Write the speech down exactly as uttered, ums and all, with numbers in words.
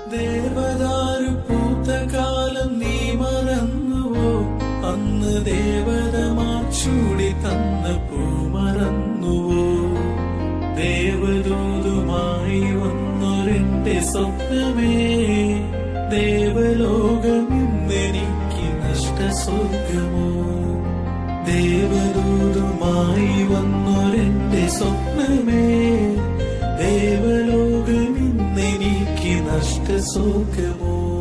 ദേവദാരു പൂത്ത കാലം നീ മറന്നുവോ? അന്ന് ദേവതമാർ ചൂടി തന്ന പൂ മറന്നുവോ? ദേവദൂതുമായി വന്നൊരെന്റെ സ്വപ്നമേ, ദേവലോകം ഇന്നെനിക്ക് നഷ്ടസ്വർഗമോ? ദേവദൂതുമായി വന്നൊരെന്റെ സ്വപ്നമേ, ദേവലോകം ഇന്നെനിക്ക് നഷ്ടസ്വർഗമോ?